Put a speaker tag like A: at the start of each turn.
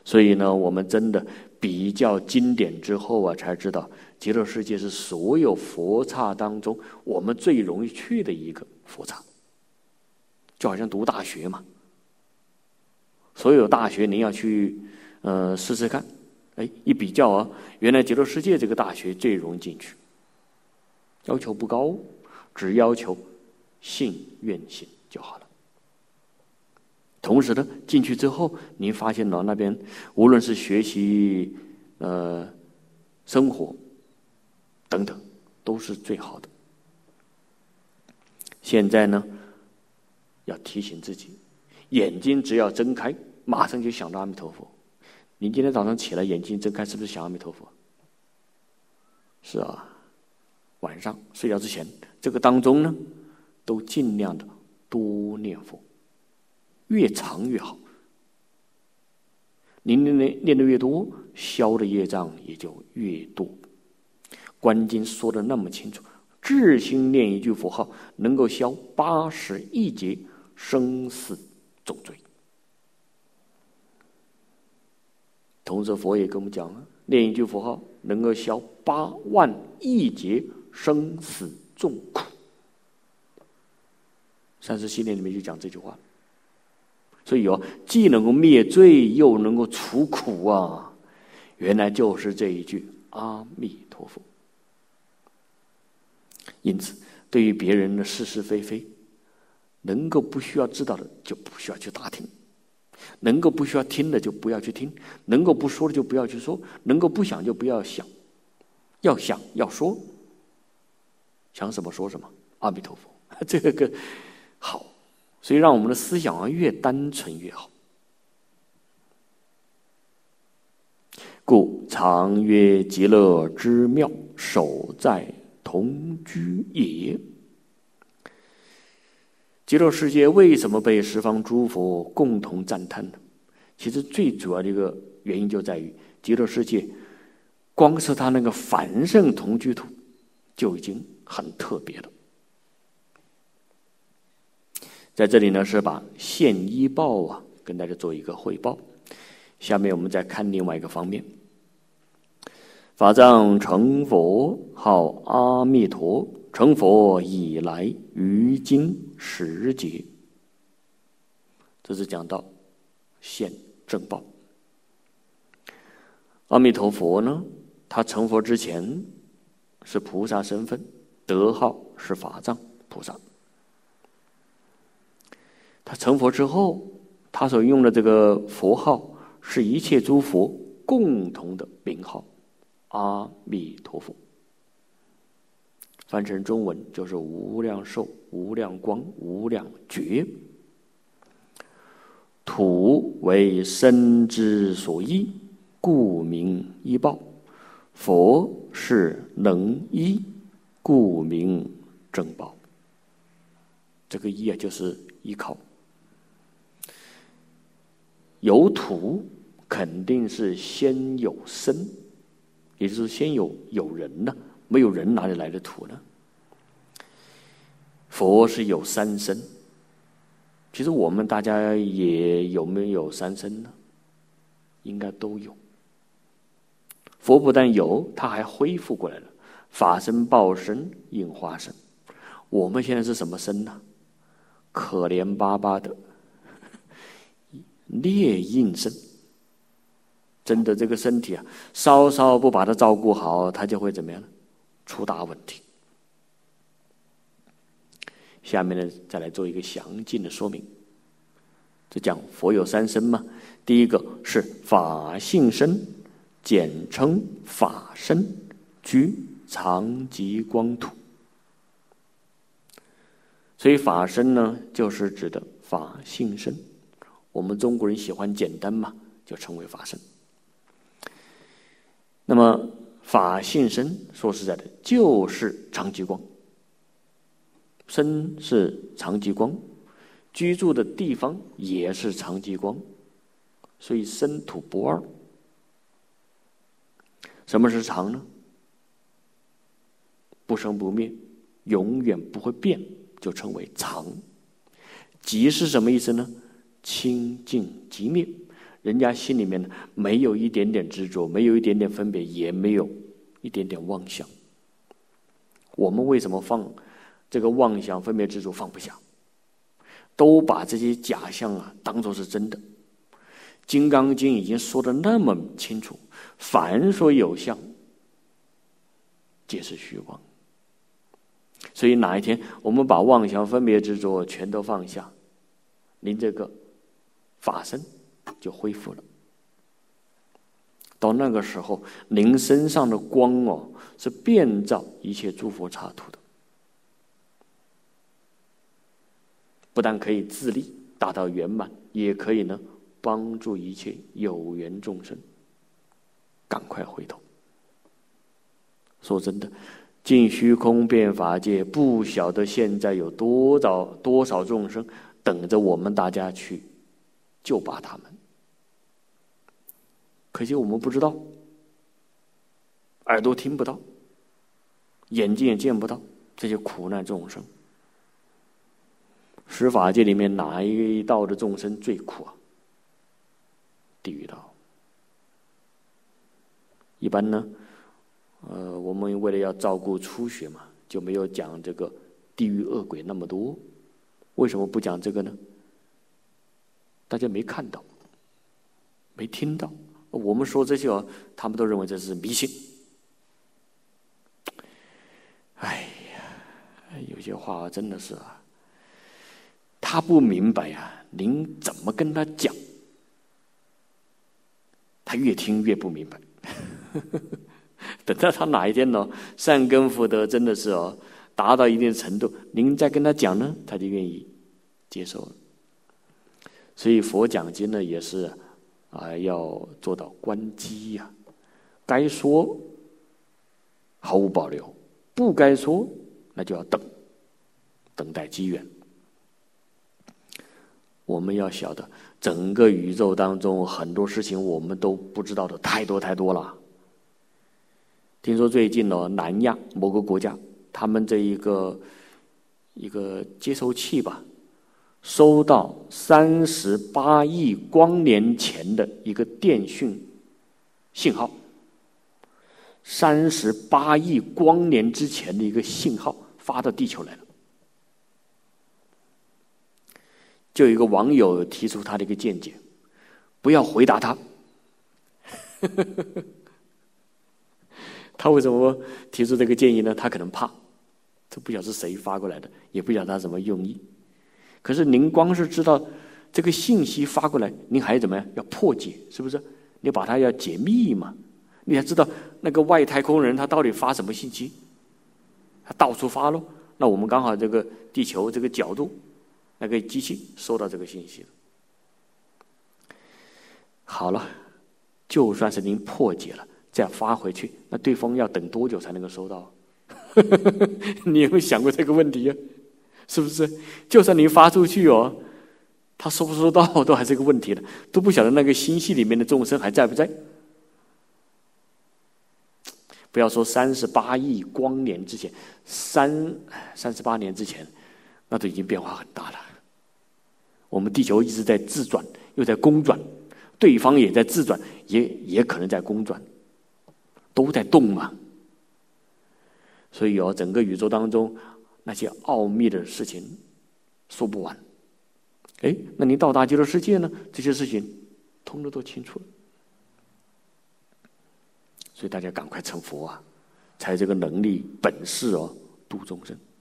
A: 所以呢，我们真的比较经典之后啊，才知道极乐世界是所有佛刹当中我们最容易去的一个佛刹，就好像读大学嘛。所有大学您要去试试看，一比较啊，原来极乐世界这个大学最容易进去，要求不高，只要求信愿行就好了。同时呢，进去之后，您发现了那边无论是学习、生活等等，都是最好的。现在呢，要提醒自己，眼睛只要睁开，马上就想到阿弥陀佛。您今天早上起来眼睛睁开，是不是想阿弥陀佛？是啊，晚上睡觉之前，这个当中呢，都尽量的多念佛，越长越好。您念的越多，消的业障也就越多。观经说的那么清楚，至心念一句佛号，能够消80亿劫生死重罪。同时佛也跟我们讲了，念一句佛号能够消8万亿劫生死重苦。三十系列里面就讲这句话。所以既能够灭罪，又能够除苦啊！原来就是这一句阿弥陀佛。因此，对于别人的是是非非，能够不需要知道的就不需要去打听，能够不需要听的就不要去听，能够不说的就不要去说，能够不想就不要想，要想要说，想什么说什么，阿弥陀佛，这个好。所以让我们的思想越单纯越好。故常曰极乐之妙，首在同居也。极乐世界为什么被十方诸佛共同赞叹呢？其实最主要的一个原因就在于极乐世界，光是它那个凡圣同居土就已经很特别了。在这里呢，是把现依报跟大家做一个汇报。下面我们再看另外一个方面。法藏成佛号阿弥陀，成佛以来于今10劫。这是讲到现正报。阿弥陀佛呢，他成佛之前是菩萨身份，得号是法藏菩萨。他成佛之后，他所用的这个佛号是一切诸佛共同的名号，阿弥陀佛。翻成中文就是无量寿、无量光、无量觉。土为身之所依，故名依报；佛是能依，故名正报。这个依就是依靠。有土肯定是先有身，也就是先有人呢，没有人哪里来的土呢？佛是有3身，其实我们大家也有没有3身呢？应该都有。佛不但有，他还恢复过来了，法身、报身、应化身。我们现在是什么身呢？可怜巴巴的劣应身。真的这个身体稍稍不把它照顾好，它就会怎么样呢？出大问题。下面呢，再来做一个详尽的说明。这讲佛有3身嘛，第一个是法性身，简称法身，居常寂光土。所以法身呢，就是指的法性身。我们中国人喜欢简单嘛，就称为法身。那么法性身说实在的，就是常寂光。身是常寂光，居住的地方也是常寂光，所以身土不二。什么是常呢？不生不灭，永远不会变，就称为常。寂是什么意思呢？清净寂灭， 人家心里面没有一点点执着，没有一点点分别，也没有一点点妄想。我们为什么放这个妄想、分别、执着放不下？都把这些假象当作是真的。《金刚经》已经说得那么清楚，凡所有相，皆是虚妄。所以哪一天我们把妄想、分别、执着全都放下，您这个法身就恢复了。到那个时候，您身上的光是遍照一切诸佛刹土的，不但可以自利达到圆满，也可以呢帮助一切有缘众生赶快回头。说真的，尽虚空遍法界，不晓得现在有多少众生等着我们大家去救拔他们。可惜我们不知道，耳朵听不到，眼睛也见不到这些苦难众生。十法界里面哪一道的众生最苦啊？地狱道。一般呢，我们为了要照顾初学嘛，就没有讲这个地狱恶鬼那么多。为什么不讲这个呢？大家没看到，没听到。我们说这些他们都认为这是迷信。哎呀，有些话真的是他不明白您怎么跟他讲，他越听越不明白。等到他哪一天善根福德真的是达到一定程度，您再跟他讲呢，他就愿意接受了。所以佛讲经呢，也是要做到观机该说毫无保留，不该说那就要等待机缘。我们要晓得，整个宇宙当中很多事情我们都不知道的太多了。听说最近南亚某个国家，他们这一个接收器吧，收到38亿光年前的一个电讯信号，38亿光年之前的一个信号发到地球来了。就有一个网友提出他的一个见解，不要回答他。他为什么提出这个建议呢？他可能怕，这不晓得是谁发过来的，也不晓得他什么用意。可是您光是知道这个信息发过来，您还怎么样？要破解，是不是？你把它要解密嘛，你还知道那个外太空人他到底发什么信息，他到处发咯。那我们刚好这个地球这个角度，那个机器收到这个信息了。好了，就算是您破解了，再发回去，那对方要等多久才能够收到？你有没有想过这个问题是不是？就算您发出去他收不收到都还是个问题的，都不晓得那个星系里面的众生还在不在。不要说38亿光年之前，38年之前，那都已经变化很大了。我们地球一直在自转，又在公转，对方也在自转，也可能在公转，都在动嘛。所以整个宇宙当中那些奥秘的事情说不完。那你到达极乐世界呢？这些事情通通都清楚了。所以大家赶快成佛才有这个能力本事度众生。